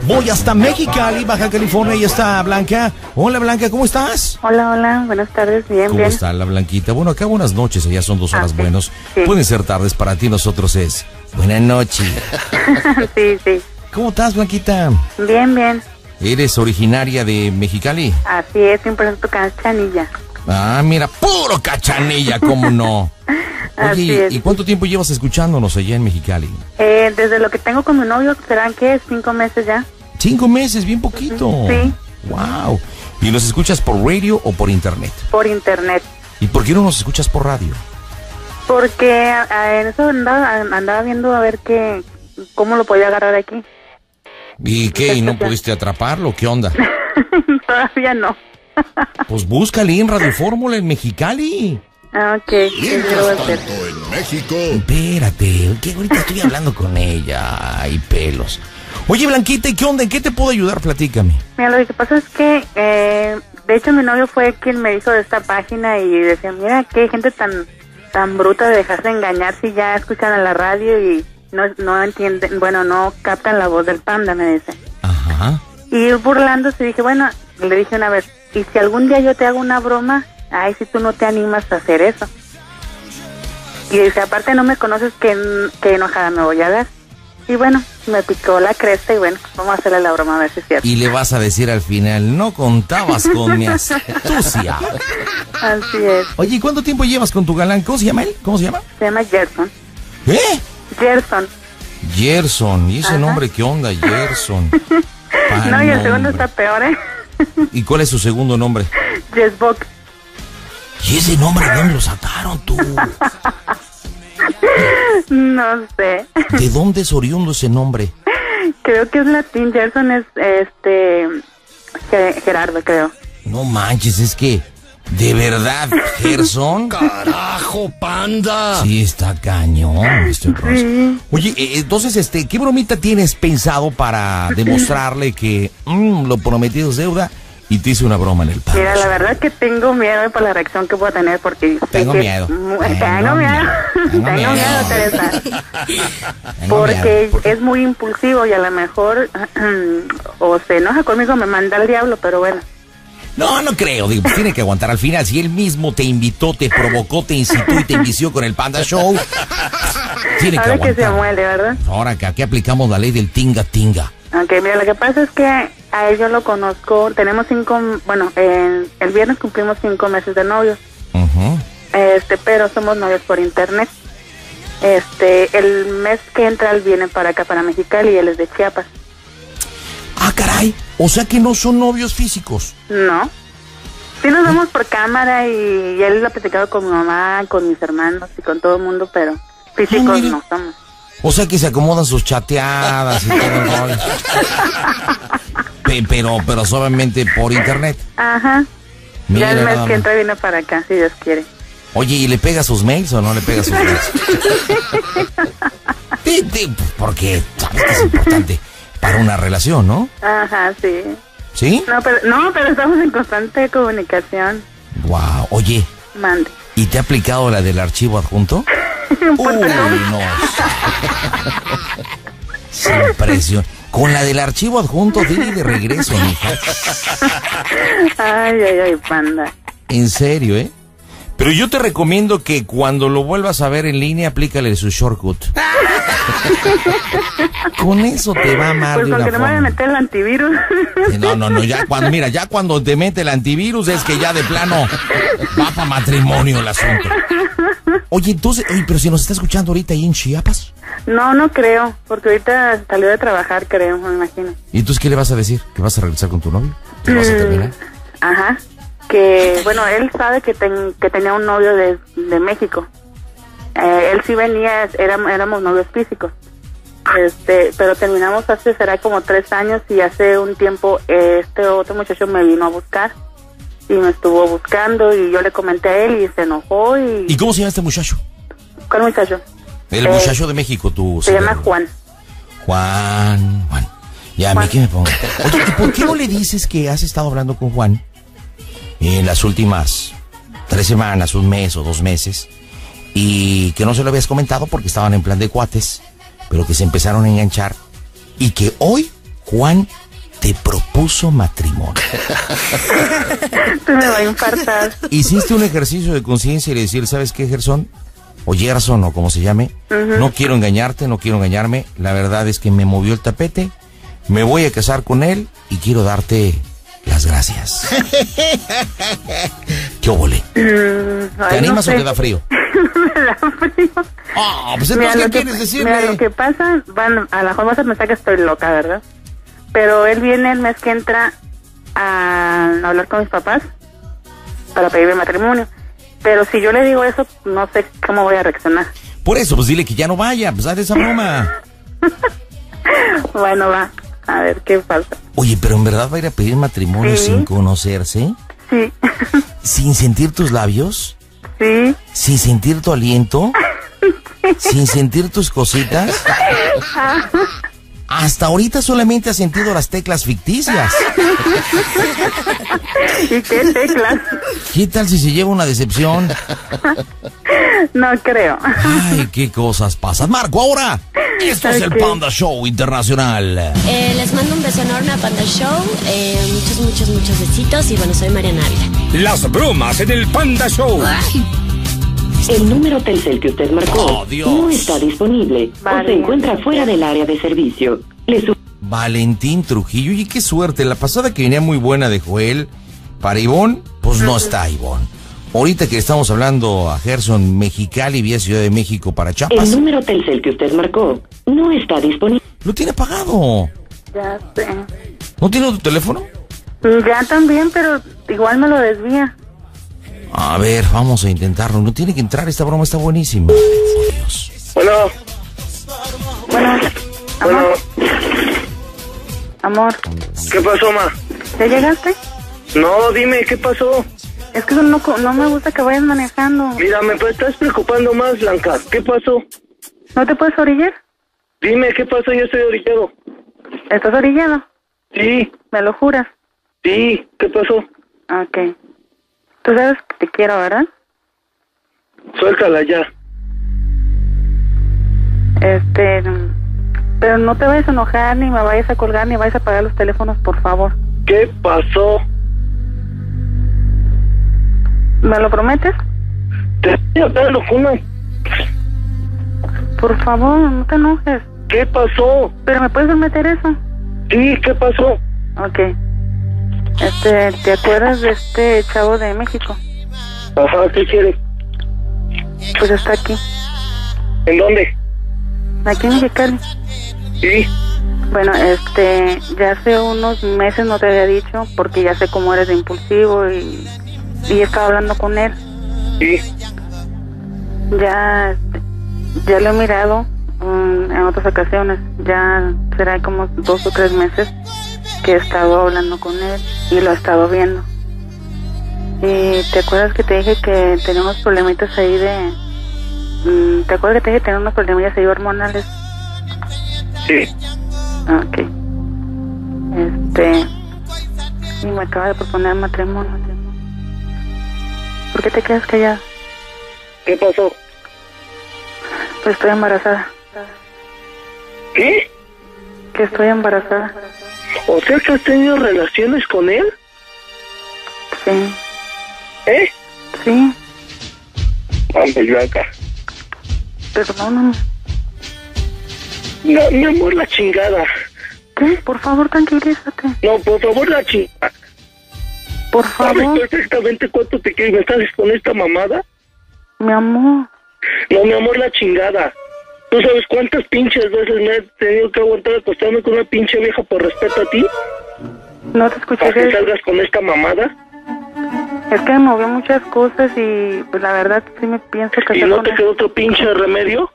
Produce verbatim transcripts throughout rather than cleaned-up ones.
Voy hasta Mexicali, Baja California, y está Blanca. Hola, Blanca, ¿cómo estás? Hola, hola, buenas tardes, bien, ¿Cómo bien. está la Blanquita? Bueno, acá buenas noches, allá son dos horas Ah, sí. buenos. Sí. Pueden ser tardes para ti, nosotros es buenas noches. Sí, sí, ¿Cómo estás, Blanquita? bien, bien. ¿Eres originaria de Mexicali? Así es, cien por ciento Cachanilla. Ah, mira, puro Cachanilla, ¿cómo no? Así Oye, es. ¿y cuánto tiempo llevas escuchándonos allá en Mexicali? Eh, desde lo que tengo con mi novio, ¿serán que cinco meses ya? Cinco meses, bien poquito. Sí. Wow. ¿Y los escuchas por radio o por internet? Por internet. ¿Y por qué no nos escuchas por radio? Porque a- en eso andaba, andaba viendo a ver qué, cómo lo podía agarrar aquí. ¿Y qué? ¿Y no pudiste atraparlo? ¿Qué onda? Todavía no. Pues búscale en Radio Fórmula en Mexicali. Ah, ok, sí, sí lo voy a hacer. Tanto en México. Espérate, que ahorita estoy hablando con ella. Ay, pelos. Oye, Blanquita, ¿y qué onda? ¿En qué te puedo ayudar? Platícame. Mira, lo que pasa es que, eh, de hecho, mi novio fue quien me dijo de esta página y decía, mira, qué gente tan tan bruta de dejarse engañar si ya escuchan a la radio y no, no entienden, bueno, no captan la voz del panda, me dice. Ajá. Y burlándose dije, bueno, le dije una vez, y si algún día yo te hago una broma, ay, si tú no te animas a hacer eso. Y dice, aparte no me conoces, qué, qué enojada me voy a dar. Y bueno, me picó la cresta y bueno, vamos a hacerle la broma a ver si es cierto. Y le vas a decir al final, no contabas con mi astucia. Así es. Oye, ¿y cuánto tiempo llevas con tu galán? ¿Cómo se llama él? ¿Cómo se llama? Se llama Gerson. ¿Eh? Gerson. Gerson. ¿Y ese Ajá. nombre qué onda? Gerson. Pa' No, y el segundo nombre. está peor, ¿eh? ¿Y cuál es su segundo nombre? Jessbox. ¿Y ese nombre de dónde lo sacaron tú? No sé. ¿De dónde es oriundo ese nombre? Creo que es latín. Gerson es, este, Ge- Gerardo, creo. No manches, es que, ¿de verdad, Gerson? ¡Carajo, panda! Sí, está cañón. Este bronce. Sí. Oye, eh, entonces, este, ¿qué bromita tienes pensado para demostrarle que mm, lo prometido es deuda y te hice una broma en el Panda Mira, la Show? verdad que tengo miedo por la reacción que voy a tener porque... sé Tengo que- miedo. Mu- Tengo Tengo miedo. miedo. Tengo Tengo miedo. miedo, Teresa. Tengo Porque miedo, porque- es muy impulsivo y a lo mejor o se enoja conmigo, me manda al diablo, pero bueno. No, no creo, digo, pues tiene que aguantar al final. Si él mismo te invitó, te provocó, te incitó y te envició con el Panda Show, tiene que Sabe que se aguantar. muele, ¿verdad? Ahora que aquí aplicamos la ley del tinga tinga. Ok, mira, lo que pasa es que a él yo lo conozco, tenemos cinco, bueno, el, el viernes cumplimos cinco meses de novios, Ujú. este, pero somos novios por internet. Este, el mes que entra él viene para acá, para Mexicali, y él es de Chiapas. Ah, caray, o sea que no son novios físicos. No. Sí nos vemos por cámara y, y él lo ha platicado con mi mamá, con mis hermanos y con todo el mundo, pero físicos Ah, mire. no somos. O sea que se acomodan sus chateadas y todo el rollo. Pe- Pero, pero solamente por internet. Ajá. Mira ya el mes nada que más. entra viene para acá, si Dios quiere. Oye, ¿y le pega sus mails o no le pega sus mails? Sí, sí, porque sabes que es importante para una relación, ¿no? Ajá, sí. ¿Sí? No, pero, no, pero estamos en constante comunicación. Wow. Oye, Mande. ¿y te ha aplicado la del archivo adjunto? Uy, no. Sin presión. Con la del archivo adjunto, dile de regreso, mija. Ay, ay, ay, panda. En serio, ¿eh? Pero yo te recomiendo que cuando lo vuelvas a ver en línea, aplícale su shortcut. Con eso te va a amar Pues de con una que no me voy a forma. meter el antivirus. No, no, no, ya cuando, mira, ya cuando te mete el antivirus es que ya de plano va para matrimonio el asunto. Oye, entonces, oye, pero si nos está escuchando ahorita ahí en Chiapas, No, no creo, porque ahorita salió de trabajar, creo, me imagino. ¿y entonces qué le vas a decir? ¿Que vas a regresar con tu novio? ¿Que vas a terminar? Ajá. Que, bueno, él sabe que, ten- que tenía un novio de, de México. Eh, él sí venía, éram- éramos novios físicos. Este, pero terminamos hace, será como tres años y hace un tiempo eh, este otro muchacho me vino a buscar y me estuvo buscando y yo le comenté a él y se enojó y... ¿Y cómo se llama este muchacho? ¿Cuál muchacho? El Eh, muchacho de México, tu... Se llama cerebro. Juan. Juan, Juan. Ya, a mí Juan. que me pongo. Oye, ¿y por qué no le dices que has estado hablando con Juan en las últimas tres semanas, un mes o dos meses, y que no se lo habías comentado porque estaban en plan de cuates, pero que se empezaron a enganchar, y que hoy Juan te propuso matrimonio. Se me va a infartar. Hiciste un ejercicio de conciencia y le decir, ¿sabes qué, Gerson? O Gerson, o como se llame. Uh-huh. No quiero engañarte, no quiero engañarme. La verdad es que me movió el tapete. Me voy a casar con él y quiero darte las gracias. ¿Qué óvole? Mm, ¿Te animas no sé. o te da frío? Me da frío. Oh, pues entonces, ¿qué quieres decirle? Mira, lo que pasa, van, a lo mejor vas a pensar que estoy loca, ¿verdad? Pero él viene el mes que entra a hablar con mis papás para pedirme matrimonio. Pero si yo le digo eso, no sé cómo voy a reaccionar. Por eso, pues dile que ya no vaya, pues haz esa broma. Bueno, va. A ver qué pasa. Oye, pero ¿en verdad va a ir a pedir matrimonio ¿Sí? sin conocerse? Sí. ¿Sin sentir tus labios? Sí. ¿Sin sentir tu aliento? Sí. ¿Sin sentir tus cositas? Hasta ahorita solamente has sentido las teclas ficticias. ¿Y qué teclas? ¿Qué tal si se lleva una decepción? No creo. Ay, qué cosas pasan. Marco, ahora, esto okay. es el Panda Show Internacional. Eh, les mando un beso enorme a Panda Show. Eh, muchos, muchos, muchos besitos. Y bueno, soy Mariana Ávila. Las bromas en el Panda Show. Ay. El número Telcel que usted marcó oh, no está disponible vale. o se encuentra fuera del área de servicio. Le su- Valentín Trujillo, y qué suerte. La pasada que venía muy buena de Joel para Ivonne, pues no está Ivonne. Ahorita que estamos hablando a Gerson, Mexicali, vía Ciudad de México para Chiapas. El número Telcel que usted marcó no está disponible. Lo tiene apagado. Ya sé. ¿No tiene tu teléfono? Ya también, pero igual me lo desvía. A ver, vamos a intentarlo. No tiene que entrar, esta broma está buenísima. Oh, Dios. Bueno. Bueno. Amor. Bueno. Amor. ¿Qué pasó, ma? ¿Ya llegaste? No, dime, ¿qué pasó? Es que no, no me gusta que vayas manejando. Mira, me estás preocupando más, Blanca. ¿Qué pasó? ¿No te puedes orillar? Dime, ¿qué pasó? Yo estoy orillado. ¿Estás orillado? Sí. ¿Me lo juras? Sí, ¿qué pasó? Ok. Tú sabes que te quiero, ¿verdad? Suéltala ya. Este... Pero no te vayas a enojar, ni me vayas a colgar, ni vayas a apagar los teléfonos, por favor. ¿Qué pasó? ¿Me lo prometes? Te estoy hablando con una... Por favor, no te enojes. ¿Qué pasó? ¿Pero me puedes prometer eso? Sí, ¿qué pasó? Ok. Este, ¿te acuerdas de este chavo de México? Ajá, ¿qué quieres? Pues está aquí. ¿En dónde? Aquí en Mexicali. Sí. Bueno, este, ya hace unos meses no te había dicho, porque ya sé cómo eres de impulsivo y, y estaba hablando con él. Sí. Ya, ya lo he mirado um, en otras ocasiones. Ya será como dos o tres meses que he estado hablando con él y lo he estado viendo. Y te acuerdas que te dije que tenemos problemitas ahí de... Um, ¿Te acuerdas que te dije que tenemos unos problemitas ahí hormonales? Sí. Ok. Este... Y me acaba de proponer matrimonio. ¿Por qué te quedas callada? ¿Qué pasó? Pues estoy embarazada. ¿Qué? Que estoy embarazada. ¿O sea que has tenido relaciones con él? Sí. ¿Eh? Sí. Vamos, Blanca. Perdóname. No, mi amor, la chingada. ¿Qué? Por favor, tranquilízate. No, por favor, la chingada. Por favor. ¿Sabes perfectamente cuánto te quiero? ¿Me estás con esta mamada? Mi amor. No, mi amor, la chingada. ¿Tú sabes cuántas pinches veces me he tenido que aguantar acostarme con una pinche vieja por respeto a ti? No te escuché. ¿Para que salgas con esta mamada? Es que me movió muchas cosas y pues la verdad sí me pienso que... ¿Y no te quedó otro pinche remedio?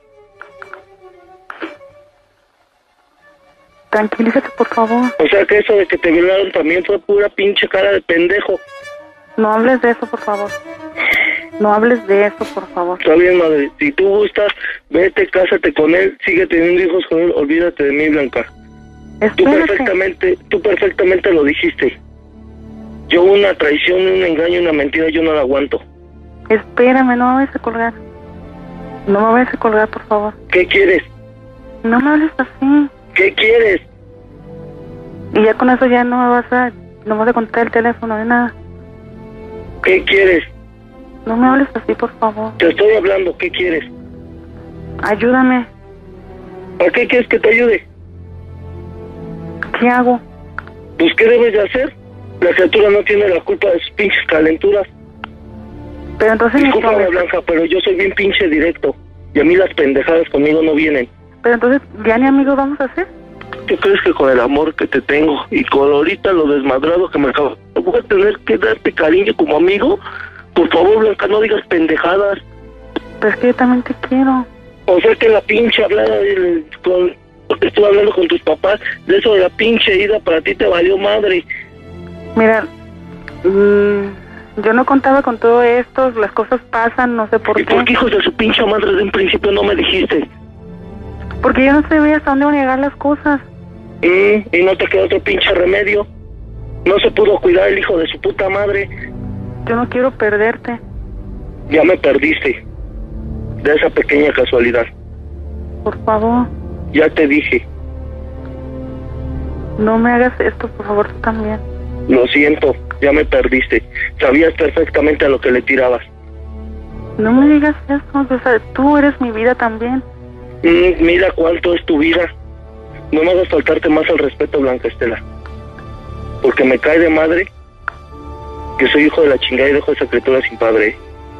Tranquilízate, por favor. O sea que eso de que te violaron también fue pura pinche cara de pendejo. No hables de eso, por favor. No hables de eso, por favor. Está bien, madre. Si tú gustas, vete, cásate con él, sigue teniendo hijos con él, olvídate de mí, Blanca. Espérate. Tú perfectamente, tú perfectamente lo dijiste. Yo una traición, un engaño, una mentira, yo no la aguanto. Espérame, no me vayas a colgar. No me vayas a colgar, por favor. ¿Qué quieres? No me hables así. ¿Qué quieres? Y ya con eso ya no me vas a, no vas a contestar el teléfono ni nada. ¿Qué quieres? No me hables así, por favor. Te estoy hablando, ¿qué quieres? Ayúdame. ¿Para qué quieres que te ayude? ¿Qué hago? Pues, ¿qué debes de hacer? La criatura no tiene la culpa de sus pinches calenturas. Pero entonces... Discúlpame, Blanca, pero yo soy bien pinche directo. Y a mí las pendejadas conmigo no vienen. Pero entonces, ¿ya ni amigos vamos a hacer? ¿Tú crees que con el amor que te tengo y con ahorita lo desmadrado que me acabo, voy a tener que darte cariño como amigo? Por favor, Blanca, no digas pendejadas. Pero es que yo también te quiero. O sea que la pinche hablada del, con, porque estuve hablando con tus papás, de eso de la pinche ida para ti te valió madre. Mira, mmm, yo no contaba con todo esto, las cosas pasan, no sé por ¿Y qué. por qué hijos de su pinche madre de un principio no me dijiste? Porque yo no sabía hasta dónde van a llegar las cosas. Mm, y no te quedó otro pinche remedio. No se pudo cuidar el hijo de su puta madre. Yo no quiero perderte. Ya me perdiste. De esa pequeña casualidad. Por favor. Ya te dije. No me hagas esto, por favor, tú también. Lo siento, ya me perdiste. Sabías perfectamente a lo que le tirabas. No me digas eso, o sea, tú eres mi vida también. Mm, mira cuánto es tu vida. No me hagas faltarte más al respeto, Blanca Estela. Porque me cae de madre que soy hijo de la chingada y dejo a esa criatura sin padre.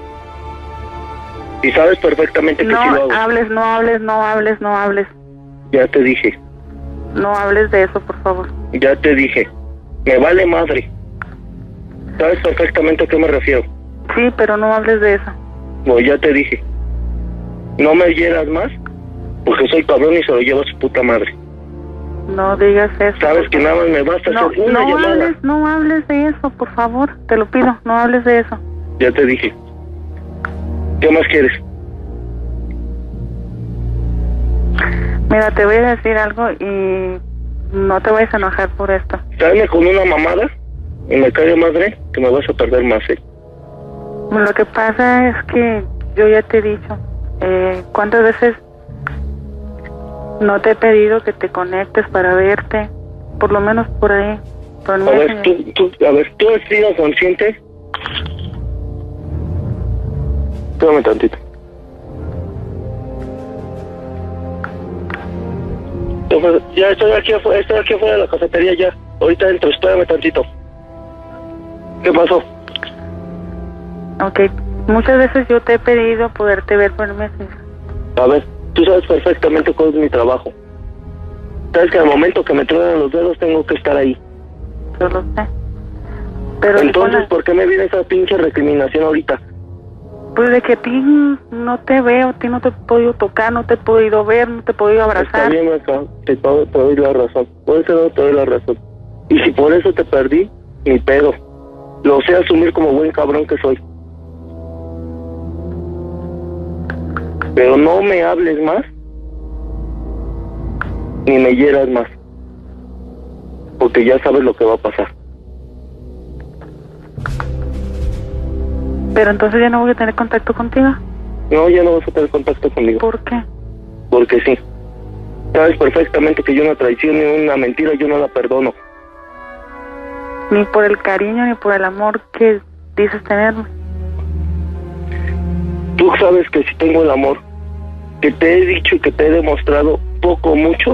Y sabes perfectamente que no sí lo hago. No hables, no hables, no hables, no hables. Ya te dije. No hables de eso, por favor. Ya te dije. Me vale madre. Sabes perfectamente a qué me refiero. Sí, pero no hables de eso. No, ya te dije. No me hieras más, porque soy cabrón y se lo llevo a su puta madre. No digas eso. Sabes que nada más me basta no, hacer una no llamada. Hables, no hables de eso, por favor. Te lo pido, no hables de eso. Ya te dije. ¿Qué más quieres? Mira, te voy a decir algo y no te vayas a enojar por esto. Dame con una mamada y me cae de madre que me vas a perder más, ¿eh? Lo que pasa es que yo ya te he dicho, eh, ¿cuántas veces no te he pedido que te conectes para verte? Por lo menos por ahí. Por a ver, tú, tú, a ver, ¿tú has sido consciente? Espérame tantito. Ya estoy aquí afuera, estoy aquí afuera de la cafetería ya. Ahorita entro, espérame tantito. ¿Qué pasó? Ok, muchas veces yo te he pedido poderte ver por meses. A ver, tú sabes perfectamente cuál es mi trabajo. Sabes que al momento que me truenan los dedos tengo que estar ahí. Yo lo sé. Pero entonces, ¿por qué me viene esa pinche recriminación ahorita? Pues de que a ti no te veo, a ti no te he podido tocar, no te he podido ver, no te he podido abrazar. Está bien, acá, te, te doy la razón. Por eso no te doy la razón. Y si por eso te perdí, ni pedo. Lo sé asumir como buen cabrón que soy. Pero no me hables más, ni me hieras más. Porque ya sabes lo que va a pasar. Pero entonces ya no voy a tener contacto contigo. No, ya no vas a tener contacto conmigo. ¿Por qué? Porque sí. Sabes perfectamente que yo una traición ni una mentira yo no la perdono. Ni por el cariño ni por el amor que dices tenerme. Tú sabes que si tengo el amor que te he dicho y que te he demostrado poco o mucho.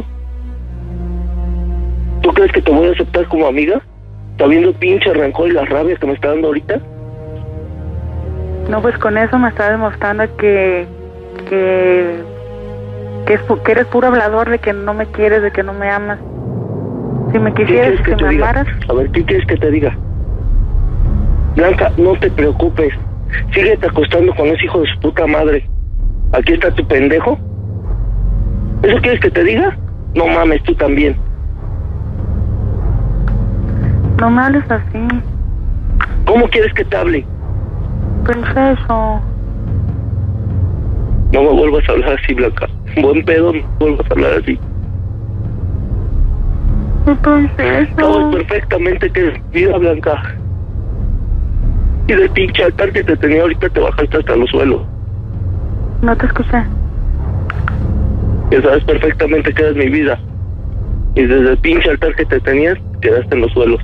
¿Tú crees que te voy a aceptar como amiga? ¿Sabiendo el pinche rencor y la rabia que me está dando ahorita? No, pues con eso me está demostrando que que que, es, que eres puro hablador, de que no me quieres, de que no me amas. Si me quisieras, que si me diga? amaras. A ver, ¿qué quieres que te diga? Blanca, no te preocupes. Síguete acostando con ese hijo de su puta madre. Aquí está tu pendejo. ¿Eso quieres que te diga? No mames, tú también. No me hables así. ¿Cómo quieres que te hable? Princeso. No me vuelvas a hablar así, Blanca. Buen pedo, no me vuelvas a hablar así. Mi princeso. Sabes perfectamente que es vida, Blanca. Y del pinche altar que te tenía ahorita te bajaste hasta los suelos. No te escuché. Que sabes perfectamente que eres mi vida. Y desde el pinche altar que te tenías, quedaste en los suelos.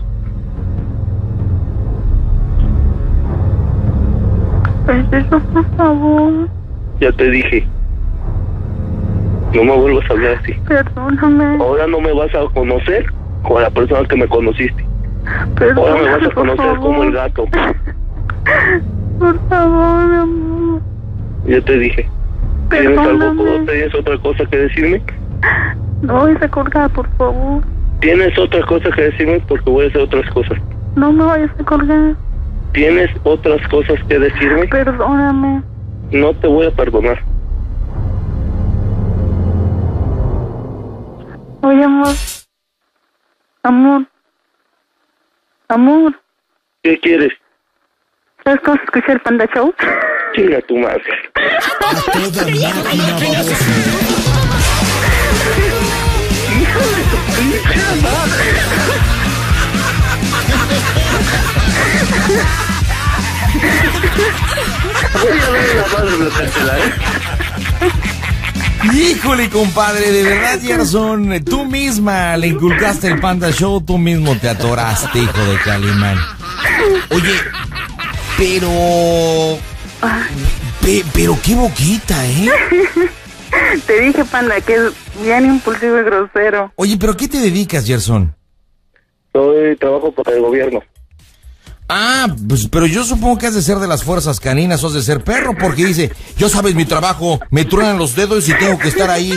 Pues eso, por favor. Ya te dije. No me vuelvas a hablar así. Perdóname. Ahora no me vas a conocer como la persona que me conociste. Perdóname, Ahora me vas a por conocer favor. como el gato. Por favor, mi amor. Ya te dije. ¿Tienes Perdóname. algo, tienes otra cosa que decirme? No vayas a colgar, por favor. ¿Tienes otra cosa que decirme? Porque voy a hacer otras cosas. No me vayas a colgar. ¿Tienes otras cosas que decirme? Perdóname. No te voy a perdonar. Oye, amor. Amor. Amor. ¿Qué quieres? ¿Sabes cómo se escucha el Panda Show? Chinga tu madre. A toda máquina, baboso. ¡Hijo de tu pinche madre! Voy a ver la madre bloqueártela, ¿eh? Híjole, compadre, de verdad, Gerson, tú misma le inculcaste el Panda Show, tú mismo te atoraste, hijo de Calimán. Oye, pero... Pe- pero qué boquita, ¿eh? Te dije, Panda, que es bien impulsivo y grosero. Oye, pero ¿qué te dedicas, Gerson? Soy trabajo para el gobierno. Ah, pues, pero yo supongo que has de ser de las fuerzas caninas o has de ser perro, porque dice, yo sabes mi trabajo, me truenan los dedos y tengo que estar ahí.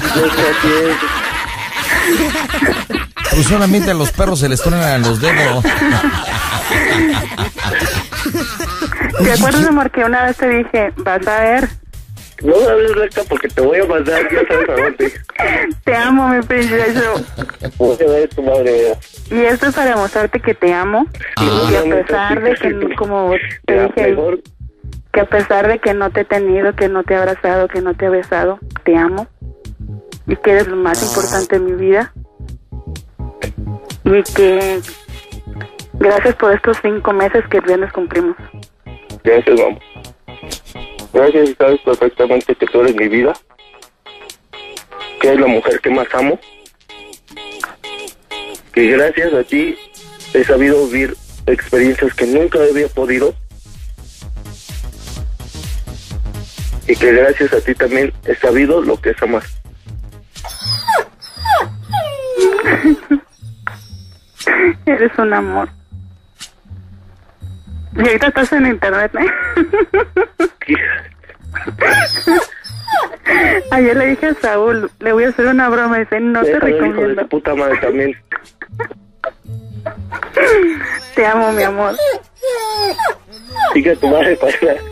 Pues solamente a los perros se les truenan los dedos. ¿Te acuerdas, amor, que una vez te dije, vas a ver? No me hables recta porque te voy a mandar, ya sabes a dónde. Te amo, mi precioso. Voy a ver tu madre. Y esto es para demostrarte que te amo. Ah. Y a pesar de que, no- como te Ya, dije, mejor. que a pesar de que no te he tenido, que no te he abrazado, que no te he besado, te amo. Y que eres lo más importante en mi vida. Y que gracias por estos cinco meses que el viernes cumplimos. Gracias, mamá. Gracias, y sabes perfectamente que tú eres mi vida. Que eres la mujer que más amo. Que gracias a ti he sabido vivir experiencias que nunca había podido. Y que gracias a ti también he sabido lo que es amar. Eres un amor. Y ahorita estás en internet, ¿eh? Ayer le dije a Saúl, le voy a hacer una broma, y dice, no te Déjalo, hijo de recomiendo. tu puta madre también. Te amo, mi amor. Sigue tu madre para allá.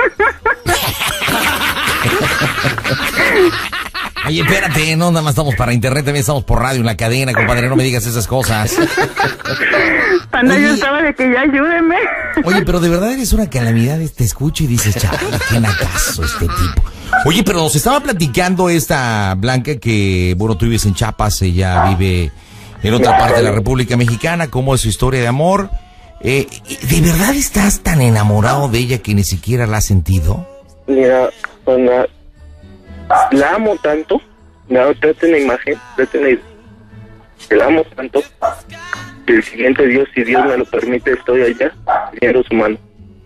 Oye, espérate, no nada más estamos para internet, también estamos por radio en la cadena, compadre, no me digas esas cosas. Panda, Oye. yo estaba de que ya ayúdeme. Oye, pero de verdad eres una calamidad, te escucho y dices, chaval, qué nacazo este tipo. Oye, pero nos estaba platicando esta Blanca que, bueno, tú vives en Chiapas, ella vive en otra parte de la República Mexicana, ¿cómo es su historia de amor? Eh, ¿De verdad estás tan enamorado de ella que ni siquiera la has sentido? Mira, Ana, la amo tanto. No, trate una imagen, trate una idea. La amo tanto que el siguiente Dios, si Dios me lo permite, estoy allá, viendo su mano.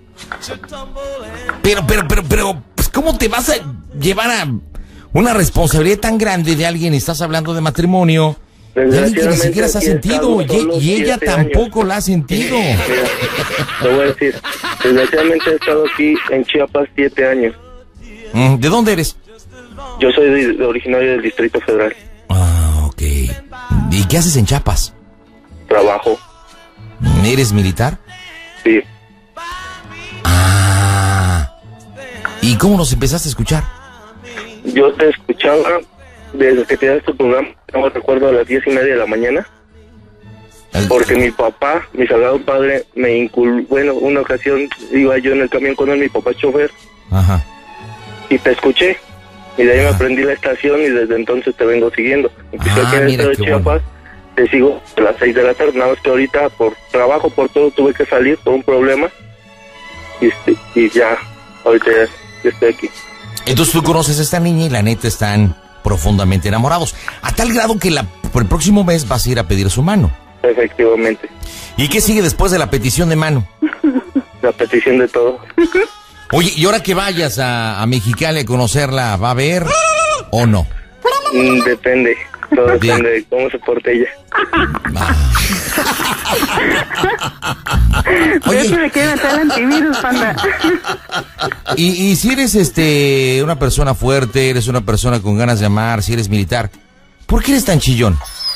Pero, pero, pero, pero, pues, ¿cómo te vas a llevar a una responsabilidad tan grande de alguien? Estás hablando de matrimonio, de alguien que ni siquiera se ha sentido, y, y ella tampoco la ha sentido. Mira, te voy a decir, desgraciadamente he estado aquí en Chiapas siete años. Mm, ¿De dónde eres? Yo soy de, de originario del Distrito Federal. Ah, ok. ¿Y qué haces en Chiapas? Trabajo, ¿Eres militar? sí. Ah. ¿Y cómo nos empezaste a escuchar? Yo te escuchaba desde que te das tu programa, no me recuerdo, a las diez y media de la mañana. Porque mi papá, mi sagrado padre, me inculcó, bueno, una ocasión iba yo en el camión con él, mi papá es chofer, Ajá. y te escuché. Y de ahí me aprendí la estación y desde entonces te vengo siguiendo. Empecé Ah, aquí en el mira estado de qué Chiapas, bueno. te sigo a las seis de la tarde, nada más que ahorita por trabajo, por todo, tuve que salir por un problema. Y, este, y ya, ahorita ya, ya estoy aquí. Entonces tú conoces a esta niña y la neta están profundamente enamorados. A tal grado que la por el próximo mes vas a ir a pedir su mano. Efectivamente. ¿Y qué sigue después de la petición de mano? La petición de todo. Oye, y ahora que vayas a, a Mexicali a conocerla, ¿va a ver o no? Mm, depende. Todo depende de cómo se porte ella. Ah. Oye, que me quiere meter el antivirus, panda. Y, y si eres este una persona fuerte, eres una persona con ganas de amar, si eres militar, ¿por qué eres tan chillón?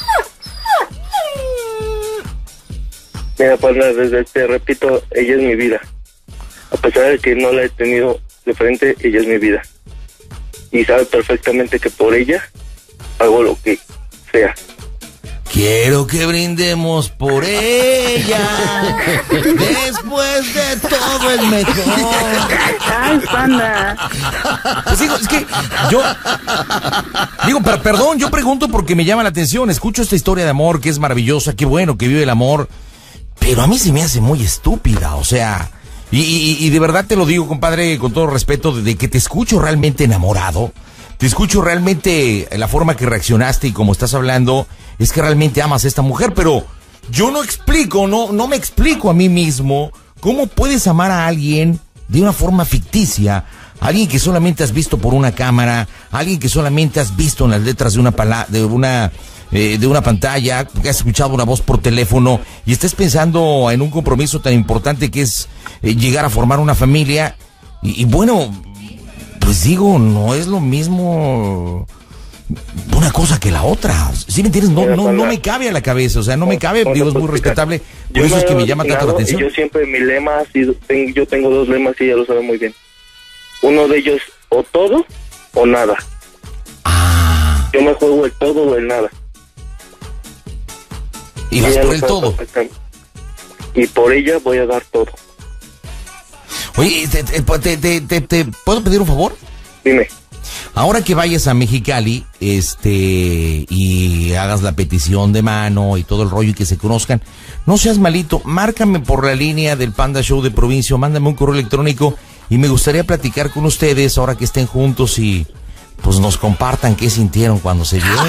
Mira, panda, desde te repito, ella es mi vida. A pesar de que no la he tenido de frente, ella es mi vida. Y sabe perfectamente que por ella hago lo que sea. Quiero que brindemos por ella. Después de todo es mejor. Ay, panda. Pues digo, es que yo digo, pero perdón, yo pregunto porque me llama la atención. Escucho esta historia de amor que es maravillosa, qué bueno que vive el amor, pero a mí se me hace muy estúpida, o sea, y, y, y de verdad te lo digo, compadre, con todo respeto, de que te escucho realmente enamorado. Te escucho realmente la forma que reaccionaste y como estás hablando, es que realmente amas a esta mujer, pero yo no explico, no, no me explico a mí mismo cómo puedes amar a alguien de una forma ficticia, alguien que solamente has visto por una cámara, alguien que solamente has visto en las letras de una pala de una eh, de una pantalla, que has escuchado una voz por teléfono y estés pensando en un compromiso tan importante que es eh, llegar a formar una familia y, y bueno, pues digo, no es lo mismo una cosa que la otra. ¿Sí me entiendes? No, no, no me cabe a la cabeza, o sea, no me cabe, digo, es muy respetable, por eso es que me llama tanto la atención. Yo siempre, mi lema ha sido, yo tengo dos lemas y ella lo sabe muy bien. Uno de ellos, o todo o nada. Ah. Yo me juego el todo o el nada. Y vas por el todo. Y por ella voy a dar todo. Oye, te, te, te, te, te, ¿puedo pedir un favor? Dime. Ahora que vayas a Mexicali, este, y hagas la petición de mano y todo el rollo y que se conozcan, no seas malito, márcame por la línea del Panda Show de Provincia, mándame un correo electrónico y me gustaría platicar con ustedes ahora que estén juntos y pues nos compartan qué sintieron cuando se vieron.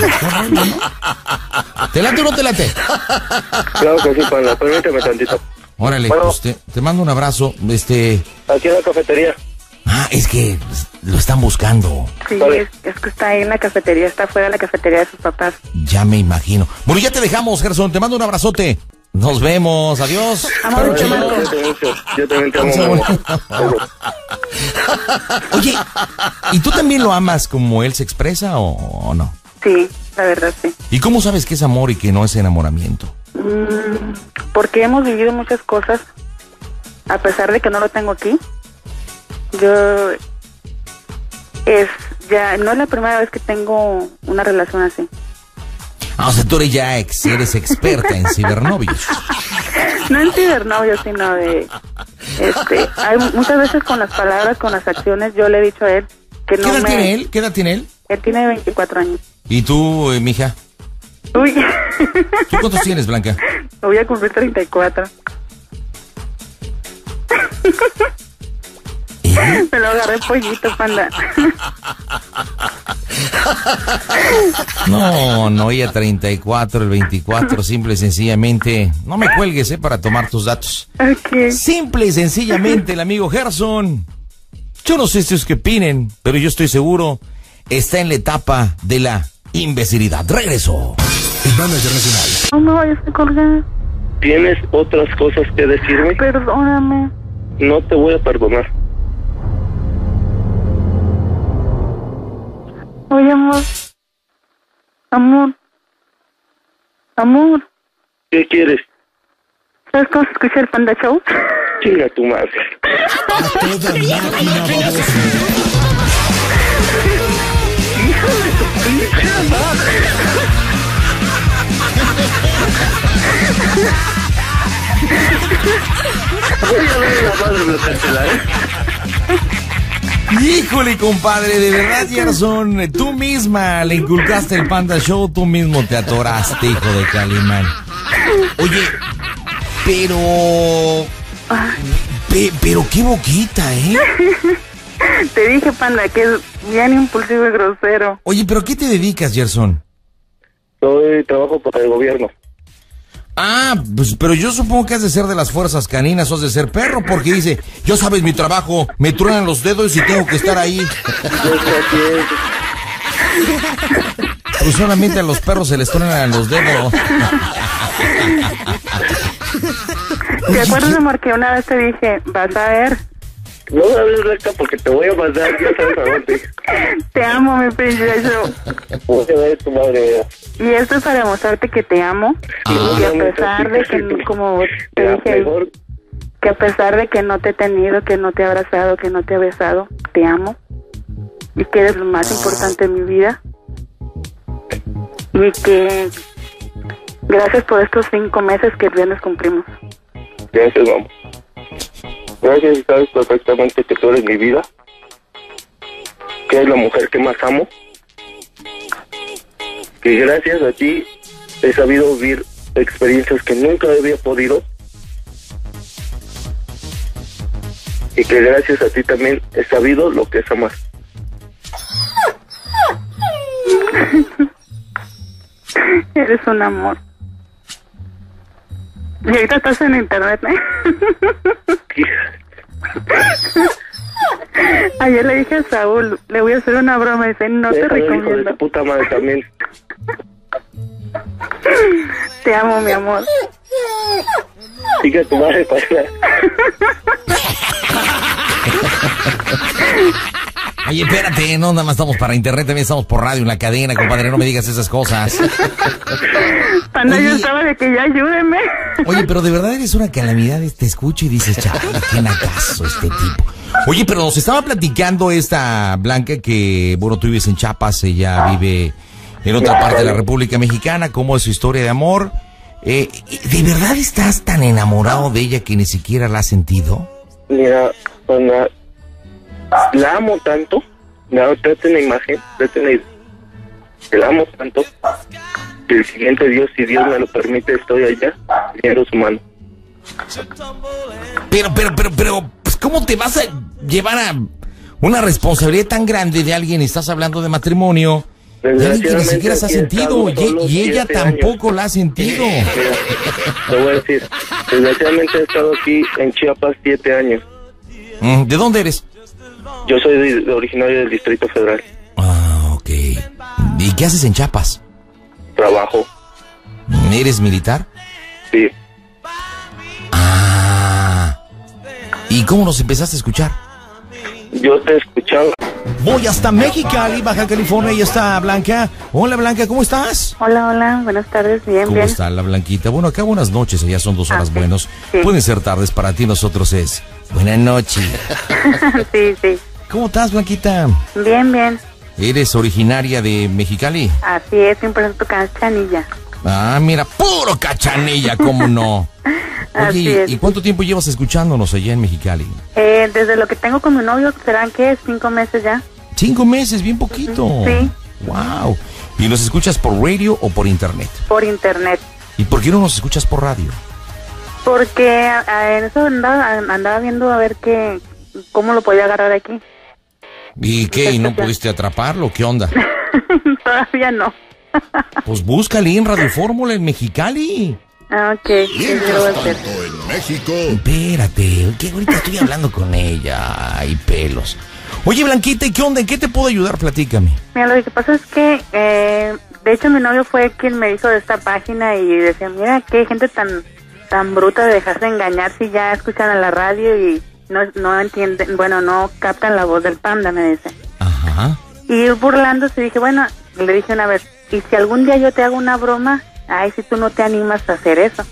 ¿Te late o no te late? Claro que sí, Panda, permíteme tantito. Órale, bueno, pues te, te mando un abrazo, este... Aquí en la cafetería. Ah, es que lo están buscando. Sí, es, es que está ahí en la cafetería, está fuera de la cafetería de sus papás. Ya me imagino. Bueno, ya te dejamos, Gerson, te mando un abrazote. Nos vemos, adiós. Amor, Yo también, yo también te amo. Oye, ¿y tú también lo amas como él se expresa o, o no? Sí, la verdad sí. ¿Y cómo sabes que es amor y que no es enamoramiento? Mm, porque hemos vivido muchas cosas, a pesar de que no lo tengo aquí. Yo es ya no es la primera vez que tengo una relación así. Ah, o sea, tú eres ya ex, eres experta en cibernovios. No en cibernovios, sino de este, hay muchas veces con las palabras, con las acciones, yo le he dicho a él que no ¿Qué edad me... tiene él? ¿Qué edad tiene él? Él tiene veinticuatro años. ¿Y tú, eh, mija? Uy. ¿Tú cuántos tienes, Blanca? Voy a cumplir treinta y cuatro. ¿Eh? Me lo agarré pollito, Panda. No, no, ella treinta y cuatro, el veinticuatro, simple y sencillamente. No me cuelgues, eh, para tomar tus datos. Okay. Simple y sencillamente, el amigo Gerson. Yo no sé si es que opinen, pero yo estoy seguro, está en la etapa de la imbecilidad. Regreso. El manager nacional. No me vayas a colgar. ¿Tienes otras cosas que decirme? Perdóname. No te voy a perdonar. Oye, amor. Amor. Amor. ¿Qué quieres? ¿Sabes cómo se escucha el Panda Show? Chinga tu madre. A toda máquina, baboso. Hijo de tu pinche madre. Voy a darle la madre de la cancela, ¿eh? Híjole, compadre, de verdad, Gerson, tú misma le inculcaste el Panda Show, tú mismo te atoraste, hijo de Calimán. Oye, pero... Pe, pero qué boquita, ¿eh? Te dije, Panda, que es bien impulsivo y grosero. Oye, pero ¿a qué te dedicas, Gerson? Soy, trabajo para el gobierno. Ah, pues, pero yo supongo que has de ser de las fuerzas caninas o has de ser perro, porque dice, yo sabes mi trabajo, me truenan los dedos y tengo que estar ahí. Pues solamente a los perros se les truenan los dedos. ¿Te acuerdas, amor, que una vez te dije, vas a ver? No hables recta porque te voy a mandar, ya sabes a dónde. Te amo, mi precioso. Voy a ver tu madre. Y esto es para demostrarte que te amo. Ah. Y a pesar de que, como te Ya, dije, mejor. que a pesar de que no te he tenido, que no te he abrazado, que no te he besado, te amo. Y que eres lo más importante en mi vida. Y que gracias por estos cinco meses que el viernes cumplimos. Gracias, mamá. Gracias, sabes perfectamente que tú eres mi vida. Que eres la mujer que más amo. Que gracias a ti he sabido vivir experiencias que nunca había podido. Y que gracias a ti también he sabido lo que es amar. Eres un amor. Y ahorita estás en internet, ¿eh? Ayer le dije a Saúl, le voy a hacer una broma y dice, no te Déjalo, hijo de recomiendo. tu puta madre también. Te amo, mi amor. Sigue tu madre para allá. Oye, espérate, no nada más estamos para internet, también estamos por radio en la cadena, compadre, no me digas esas cosas. Cuando Oye. yo estaba de que ya ayúdeme. Oye, pero de verdad eres una calamidad, te escucho y dices, chale, qué nacazo este tipo. Oye, pero nos estaba platicando esta Blanca que, bueno, tú vives en Chiapas, ella vive en otra parte de la República Mexicana, ¿cómo es su historia de amor? Eh, ¿De verdad estás tan enamorado de ella que ni siquiera la has sentido? Mira, Ana, la amo tanto. No, trate una imagen, trate una idea. Que la amo tanto que el siguiente Dios, si Dios me lo permite, estoy allá, viendo su mano. Pero, pero, pero, pero, pues, ¿cómo te vas a llevar a una responsabilidad tan grande de alguien y estás hablando de matrimonio? De alguien que ni siquiera se ha sentido y, y ella tampoco la ha sentido. Mira, te voy a decir, desgraciadamente he estado aquí en Chiapas siete años. ¿De dónde eres? Yo soy de, de originario del Distrito Federal. Ah, ok. ¿Y qué haces en Chiapas? Trabajo. ¿Eres militar? Sí. Ah. ¿Y cómo nos empezaste a escuchar? Yo te escuchaba. Voy hasta Mexicali, Baja California, y está Blanca. Hola, Blanca, ¿cómo estás? Hola, hola, buenas tardes, bien, ¿Cómo bien. está la Blanquita? Bueno, acá buenas noches, allá son dos horas Ah, sí. buenos. Sí. Pueden ser tardes para ti, nosotros es buenas noches. Sí, sí, ¿Cómo estás, Blanquita? bien, bien. ¿Eres originaria de Mexicali? Así es, cien por ciento Cachanilla. Ah, mira, puro cachanilla, ¿cómo no? Así Oye, es. ¿y cuánto tiempo llevas escuchándonos allá en Mexicali? Eh, desde lo que tengo con mi novio, ¿serán que cinco meses ya? Cinco meses, bien poquito. Sí. Wow. ¿Y nos escuchas por radio o por internet? Por internet. ¿Y por qué no nos escuchas por radio? Porque ah, en eso andaba, andaba viendo a ver qué, cómo lo podía agarrar aquí. ¿Y qué? ¿Y no pudiste atraparlo? ¿Qué onda? Todavía no. Pues búscale en Radio Fórmula en Mexicali. Ah, ok. Sí, lo voy a hacer. Tanto en México. Espérate, que ahorita estoy hablando con ella. Ay, pelos. Oye, Blanquita, ¿y qué onda? ¿En qué te puedo ayudar? Platícame. Mira, lo que pasa es que, eh, de hecho, mi novio fue quien me hizo de esta página y decía, mira, qué gente tan tan bruta de dejarse engañar si ya escuchan a la radio y no, no entienden, bueno, no captan la voz del panda, me dice. Ajá. Y burlándose dije, bueno, le dije una vez, y si algún día yo te hago una broma, ay, si tú no te animas a hacer eso.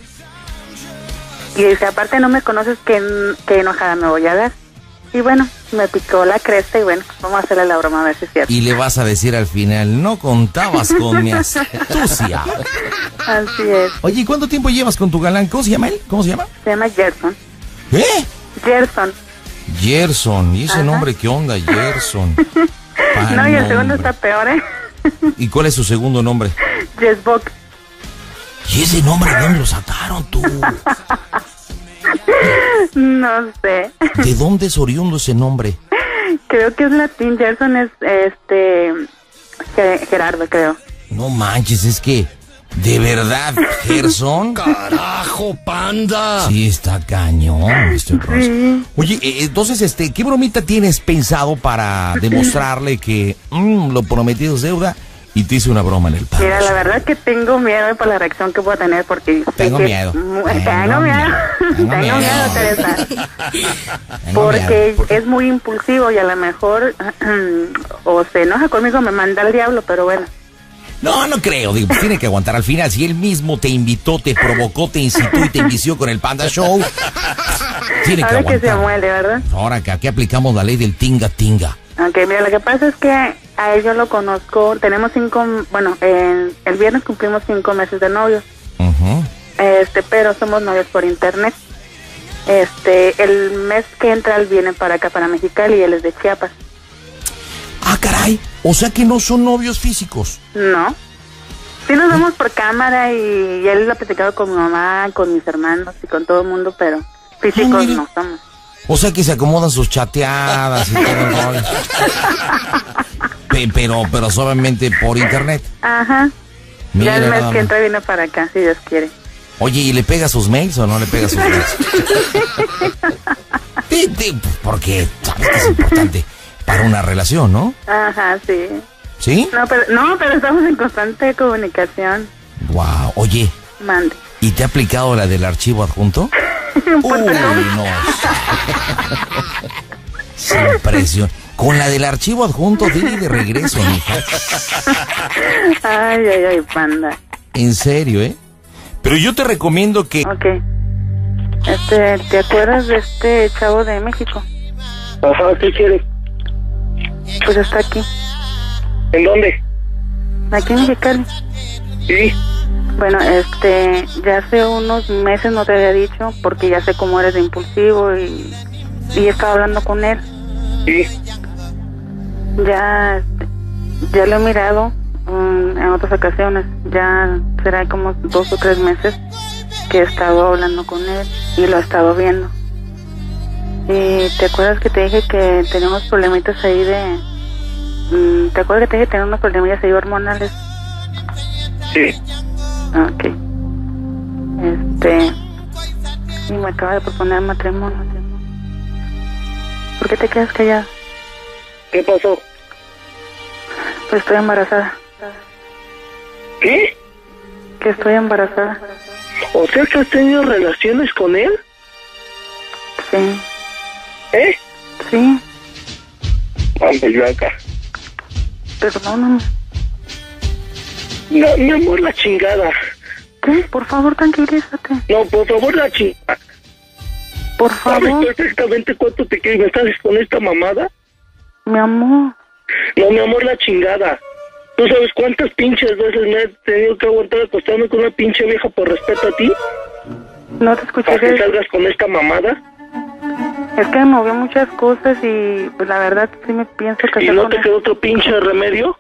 Y dice, aparte no me conoces, qué, qué enojada me voy a dar. Y bueno, me picó la cresta y bueno, vamos a hacerle la broma a ver si es cierto. Y le vas a decir al final, no contabas con mi astucia. Así es. Oye, ¿y cuánto tiempo llevas con tu galán? ¿Cómo se llama él? ¿Cómo se llama? Se llama Gerson. ¿Eh? Gerson. Gerson. ¿Y ese Ajá. nombre qué onda? Gerson. No, y el segundo nombre. está peor, ¿eh? ¿Y cuál es su segundo nombre? Jessbock. ¿Y ese nombre de dónde lo sacaron tú? No sé. ¿De dónde es oriundo ese nombre? Creo que es latín. Gerson es, este, Ge- Gerardo, creo. No manches, es que ¿De verdad, Gerson? ¡Carajo, panda! Sí, está cañón. Este Sí. Oye, eh, entonces, este, ¿qué bromita tienes pensado para demostrarle que mm, lo prometido es deuda y te hice una broma en el pan? Mira, la verdad que tengo miedo por la reacción que puedo tener porque... sé Tengo que- miedo. Tengo, Tengo miedo. miedo. Tengo Tengo miedo, miedo. Teresa. Tengo Porque miedo, porque- es muy impulsivo y a lo mejor o se enoja conmigo, me manda al diablo, pero bueno. No, no creo, digo, pues tiene que aguantar al final. Si él mismo te invitó, te provocó, te incitó y te envició con el Panda Show, tiene que Ahora que se aguantar. muele, ¿verdad? Ahora que aquí aplicamos la ley del tinga tinga. Ok, mira, lo que pasa es que a él yo lo conozco, tenemos cinco, bueno, el, el viernes cumplimos cinco meses de novios, Ujú. este, pero somos novios por internet. Este, el mes que entra él viene para acá, para Mexicali, y él es de Chiapas. Ah, caray, o sea que no son novios físicos. No. Sí nos vemos por cámara y, y él lo ha platicado con mi mamá, con mis hermanos y con todo el mundo, pero físicos mire. no somos. O sea que se acomodan sus chateadas y todo el rollo. Pe- Pero, pero solamente por internet. Ajá. Mira ya el mes nada que más. entra viene para acá, si Dios quiere. Oye, ¿y le pega sus mails o no le pega sus mails? Sí, sí, porque sabes que es importante para una relación, ¿no? Ajá, sí. ¿Sí? No, pero, no, pero estamos en constante comunicación. Wow. Oye, Mande. ¿y te ha aplicado la del archivo adjunto? Uy, no. Sin presión. Con la del archivo adjunto, dile de regreso, mija. Ay, ay, ay, panda. En serio, ¿eh? Pero yo te recomiendo que... Ok. Este, ¿te acuerdas de este chavo de México? Ajá, ¿qué quieres? Pues está aquí. ¿En dónde? Aquí en Mexicali. Sí. Bueno, este, ya hace unos meses no te había dicho porque ya sé cómo eres de impulsivo y, y estaba hablando con él. Sí. Ya, este, ya lo he mirado um, en otras ocasiones. Ya será como dos o tres meses que he estado hablando con él y lo he estado viendo. Y te acuerdas que te dije que tenía unos problemitas ahí de... um, ¿Te acuerdas que te dije que tenía unos problemitas ahí hormonales? Sí. Ok. Este... Y me acaba de proponer matrimonio. ¿Por qué te quedas callada? ¿Qué pasó? Pues estoy embarazada. ¿Qué? Que estoy embarazada. O sea que has tenido relaciones con él, Sí. ¿eh? Sí. Vamos, Blanca. Perdóname. No, mi amor, la chingada. ¿Qué? Por favor, tranquilízate. No, por favor, la chingada. Por ¿Sabes favor, perfectamente cuánto te quiero y me estás con esta mamada? mi amor. No, mi amor, la chingada. ¿Tú sabes cuántas pinches veces me he tenido que aguantar acostarme con una pinche vieja por respeto a ti? No te escuché. ¿Para que que- salgas con esta mamada? Es que me movió muchas cosas y pues la verdad sí me pienso ¿Y casar no con te él. quedó otro pinche remedio?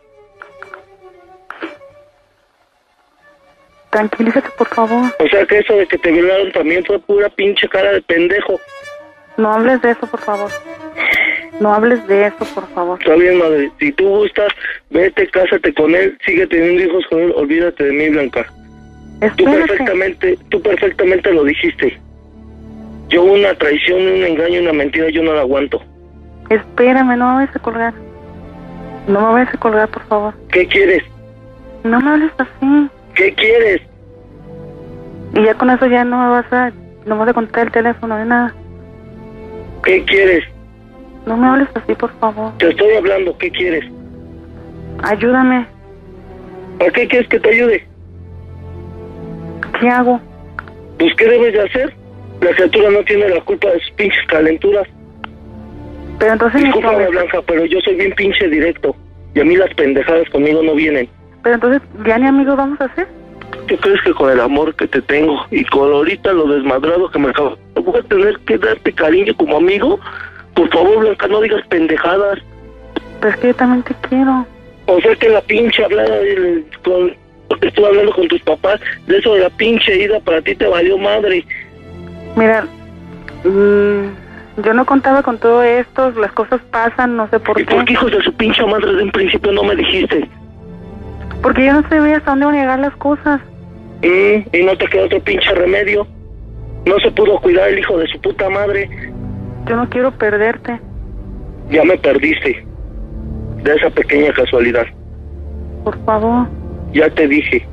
Tranquilízate, por favor. O sea que eso de que te violaron también fue pura pinche cara de pendejo. No hables de eso, por favor. No hables de eso, por favor. Está bien, madre. Si tú gustas, vete, cásate con él, sigue teniendo hijos con él, olvídate de mí, Blanca. Tú Espérate. perfectamente, tú perfectamente lo dijiste. Yo una traición, un engaño, una mentira, yo no la aguanto. Espérame, no me vayas a colgar. No me vayas a colgar, por favor. ¿Qué quieres? No me hables así. ¿Qué quieres? Y ya con eso ya no me vas a... No me vas a contar el teléfono ni nada. ¿Qué quieres? No me hables así, por favor. Te estoy hablando, ¿qué quieres? Ayúdame. ¿Para qué quieres que te ayude? ¿Qué hago? Pues, ¿qué debes de hacer? La criatura no tiene la culpa de sus pinches calenturas. Pero entonces mi Discúlpame, problema- Blanca, pero yo soy bien pinche directo. Y a mí las pendejadas conmigo no vienen. Pero entonces, ¿ya ni amigos vamos a hacer? ¿Qué crees que con el amor que te tengo y con ahorita lo desmadrado que me acabo, voy a tener que darte cariño como amigo? Por favor, Blanca, no digas pendejadas. Pues que yo también te quiero. O sea que la pinche hablada del- con, porque estuve hablando con tus papás, de eso de la pinche ida para ti te valió madre. Mira, mmm, yo no contaba con todo esto, las cosas pasan, no sé por ¿Y por qué qué. hijos de su pinche madre de un principio no me dijiste? Porque yo no sabía hasta dónde iban a llegar las cosas. Mm, y no te quedó otro pinche remedio. No se pudo cuidar el hijo de su puta madre. Yo no quiero perderte. Ya me perdiste. De esa pequeña casualidad. Por favor. Ya te dije.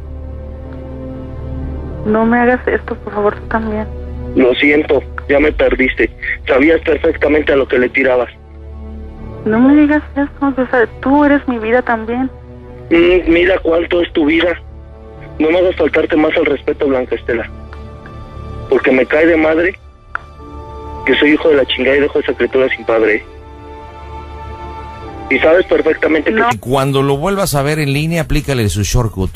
No me hagas esto, por favor, tú también. Lo siento, ya me perdiste. Sabías perfectamente a lo que le tirabas. No me digas eso, o sea, tú eres mi vida también. Mm, mira cuánto es tu vida. No me hagas faltarte más al respeto, Blanca Estela. Porque me cae de madre que soy hijo de la chingada y dejo esa criatura sin padre. Y sabes perfectamente que... No. Cuando lo vuelvas a ver en línea, aplícale su shortcut.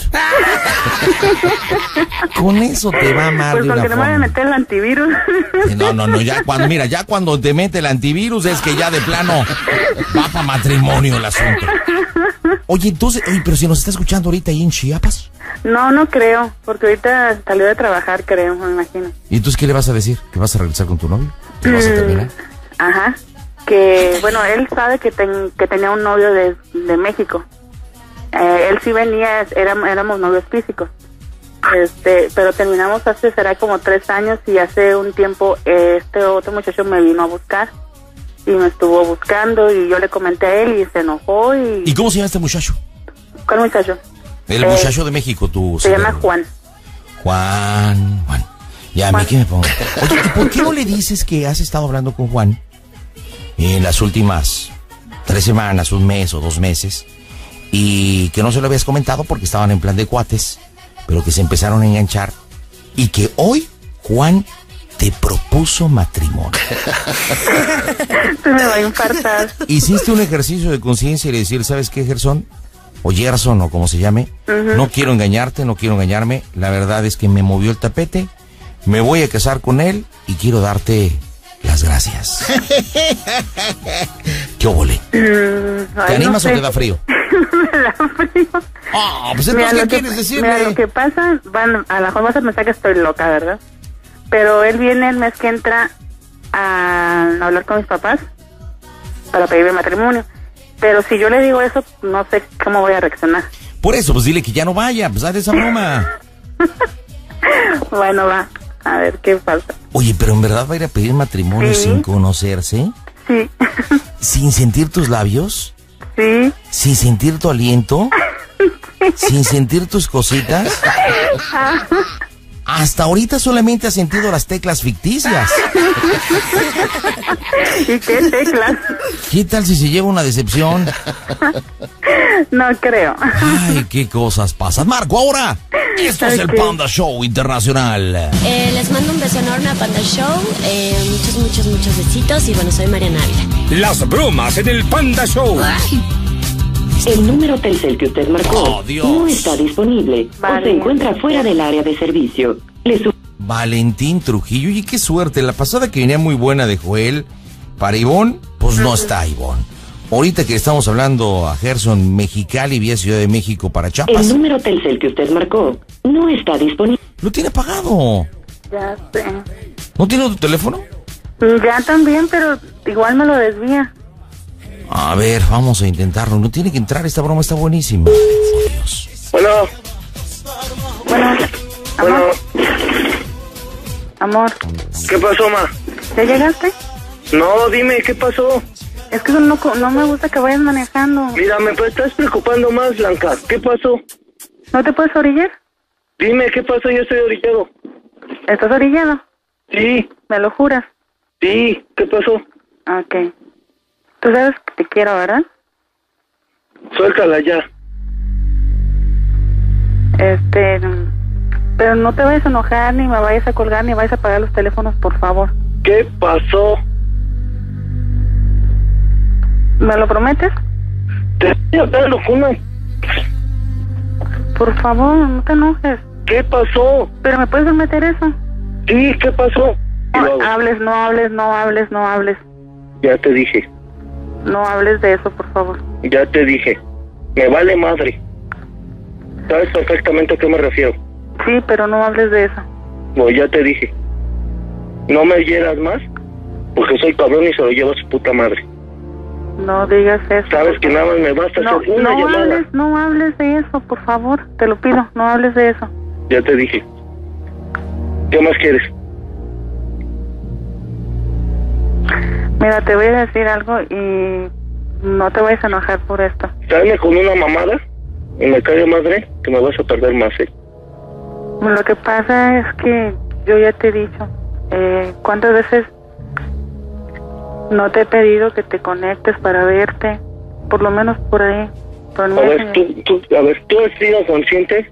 Con eso te va a amar pues de una porque no me voy a meter el antivirus. No, no, no, ya cuando, mira, ya cuando te mete el antivirus es que ya de plano va para matrimonio el asunto. Oye, entonces, oye, pero si nos está escuchando ahorita ahí en Chiapas. No, no creo, porque ahorita salió de trabajar, creo, me imagino. ¿Y entonces qué le vas a decir? ¿Que vas a regresar con tu novio? ¿Que vas a terminar? Ajá, que, bueno, él sabe que, ten, que tenía un novio de, de México. Eh, él sí venía, éramos, éramos novios físicos. Este, pero terminamos hace, será como tres años y hace un tiempo eh, este otro muchacho me vino a buscar y me estuvo buscando y yo le comenté a él y se enojó y... ¿Y cómo se llama este muchacho? ¿Cuál muchacho? El eh, muchacho de México, tú. Se llama Juan. Juan, Juan. Ya, ¿a mí qué me pongo? Oye, ¿y por qué no le dices que has estado hablando con Juan en las últimas tres semanas, un mes o dos meses y que no se lo habías comentado porque estaban en plan de cuates, pero que se empezaron a enganchar y que hoy Juan te propuso matrimonio? Se me va a infartar. Hiciste un ejercicio de conciencia y decir, ¿sabes qué, Gerson? O Gerson, o como se llame, uh-huh. No quiero engañarte, no quiero engañarme. La verdad es que me movió el tapete, me voy a casar con él y quiero darte las gracias. ¿Qué óvole? Mm, ¿Te animas no sé. O te da frío? Me da frío. Ah, oh, pues entonces, ¿qué quieres decirle? Mira, lo que pasa, bueno, a lo mejor vas a pensar que estoy loca, ¿verdad? Pero él viene el mes que entra a hablar con mis papás para pedirme matrimonio. Pero si yo le digo eso, no sé cómo voy a reaccionar. Por eso, pues dile que ya no vaya, pues haz esa broma. Bueno, va, a ver qué pasa. Oye, pero ¿en verdad va a ir a pedir matrimonio ¿Sí? sin conocerse? Sí. ¿Sin sentir tus labios? Sí. ¿Sin sentir tu aliento? Sí. ¿Sin sentir tus cositas? Hasta ahorita solamente has sentido las teclas ficticias. ¿Y qué teclas? ¿Qué tal si se lleva una decepción? No creo. Ay, qué cosas pasan. Marco, ahora, esto okay. es el Panda Show Internacional. Eh, les mando un beso enorme a Panda Show. Eh, muchos, muchos, muchos besitos. Y bueno, soy Mariana Ávila. Las bromas en el Panda Show. Ay. El número Telcel que usted marcó oh, no está disponible vale. o se encuentra fuera del área de servicio. Le su- Valentín Trujillo, y qué suerte. La pasada que venía muy buena de Joel para Ivonne, pues no está Ivonne. Ahorita que estamos hablando a Gerson, Mexicali, vía Ciudad de México para Chiapas. El número Telcel que usted marcó no está disponible. Lo tiene apagado. Ya sé. ¿No tiene tu teléfono? Ya también, pero igual me lo desvía. A ver, vamos a intentarlo. No tiene que entrar, esta broma está buenísima. Oh, Dios. Bueno. Bueno. Bueno. Amor. ¿Qué pasó, ma? ¿Ya llegaste? No, dime, ¿qué pasó? Es que no, no me gusta que vayas manejando. Mira, me estás preocupando más, Blanca. ¿Qué pasó? ¿No te puedes orillar? Dime, ¿qué pasó? Yo estoy orillado. ¿Estás orillado? Sí. ¿Me lo juras? Sí, ¿qué pasó? Ok. Tú sabes que te quiero, ¿verdad? Suéltala ya. Este... Pero no te vayas a enojar, ni me vayas a colgar, ni vayas a apagar los teléfonos, por favor. ¿Qué pasó? ¿Me lo prometes? Te estoy hablando, Juno. Por favor, no te enojes. ¿Qué pasó? ¿Pero me puedes meter eso? Sí, ¿qué pasó? No hables, no hables, no hables, no hables. Ya te dije. No hables de eso, por favor. Ya te dije. Me vale madre. ¿Sabes perfectamente a qué me refiero? Sí, pero no hables de eso. No, ya te dije. No me hieras más, porque soy cabrón y se lo lleva a su puta madre. No digas eso. Sabes que nada más me basta no, hacer una no llamada. Hables, no hables de eso, por favor. Te lo pido, no hables de eso. Ya te dije. ¿Qué más quieres? Mira, te voy a decir algo y no te vayas a enojar por esto. Salme con una mamada y me cae madre que me vas a perder más, ¿eh? Lo que pasa es que yo ya te he dicho, eh, ¿cuántas veces no te he pedido que te conectes para verte? Por lo menos por ahí. Por a ver, tú, tú, a ver, ¿tú has sido consciente?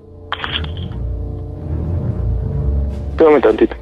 Espérame tantito.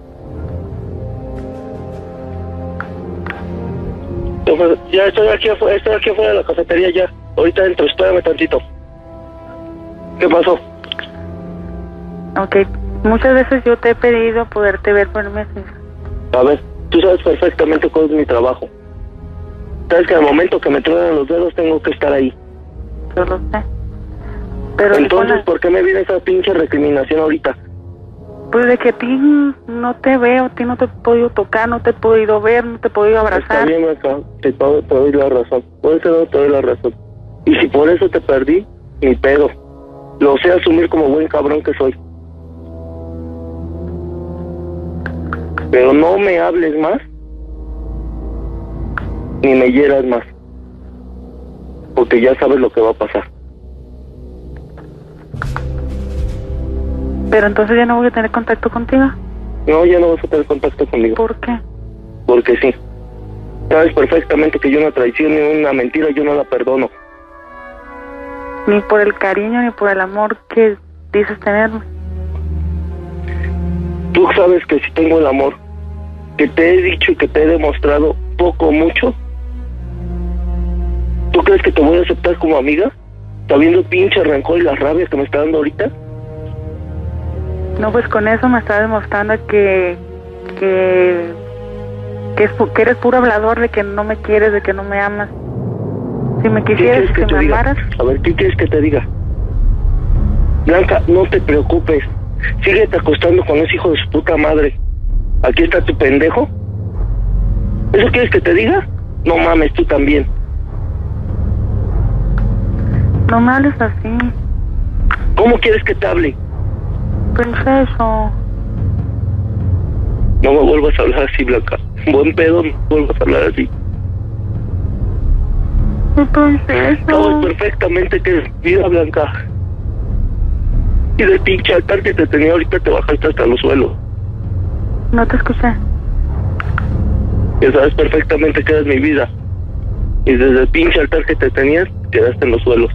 Ya estoy aquí afuera, estoy aquí afuera de la cafetería ya. Ahorita entro, espérame tantito. ¿Qué pasó? Ok, muchas veces yo te he pedido poderte ver por meses. A ver, tú sabes perfectamente cuál es mi trabajo. Sabes que al momento que me truenan los dedos tengo que estar ahí. Yo lo sé. Pero entonces, la... ¿por qué me viene esa pinche recriminación ahorita? Pues de que a ti no te veo, a ti no te he podido tocar, no te he podido ver, no te he podido abrazar. Está bien, acá, te, te doy la razón. Por eso no te doy la razón. Y si por eso te perdí, ni pedo. Lo sé asumir como buen cabrón que soy. Pero no me hables más, ni me hieras más. Porque ya sabes lo que va a pasar. Pero entonces ya no voy a tener contacto contigo. No, ya no vas a tener contacto conmigo. ¿Por qué? Porque sí. Sabes perfectamente que yo una traición ni una mentira yo no la perdono. Ni por el cariño ni por el amor que dices tenerme. Tú sabes que si tengo el amor que te he dicho y que te he demostrado poco o mucho, ¿tú crees que te voy a aceptar como amiga? ¿Sabiendo el pinche rencor y la rabia que me está dando ahorita? No, pues con eso me está demostrando que que que, es, que eres puro hablador, de que no me quieres, de que no me amas. Si me quisieras, que, que me amaras. A ver, ¿qué quieres que te diga? Blanca, no te preocupes. Síguete acostando con ese hijo de su puta madre. Aquí está tu pendejo. ¿Eso quieres que te diga? No mames, tú también. No me hables así. ¿Cómo quieres que te hable? Princeso. No me vuelvas a hablar así, Blanca. Buen pedo, no me vuelvas a hablar así. Princeso. Sabes perfectamente que eres vida, Blanca. Y del pinche altar que te tenía ahorita te bajaste hasta los suelos. No te escuché. Ya sabes perfectamente que eres mi vida. Y desde el pinche altar que te tenías, quedaste en los suelos.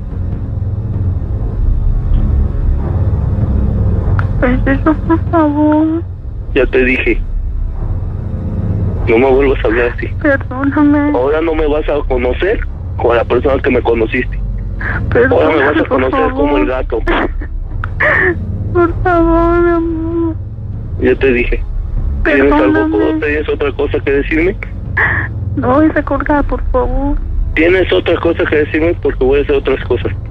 Princeso, por favor. Ya te dije. No me vuelvas a hablar así. Perdóname. Ahora no me vas a conocer como la persona que me conociste. Perdóname, ahora me vas a conocer por como el gato. Por favor, mi amor. Ya te dije. ¿Tienes algo, ¿Tienes otra cosa que decirme? No, esa colgada, por favor. ¿Tienes otra cosa que decirme? Porque voy a hacer otras cosas.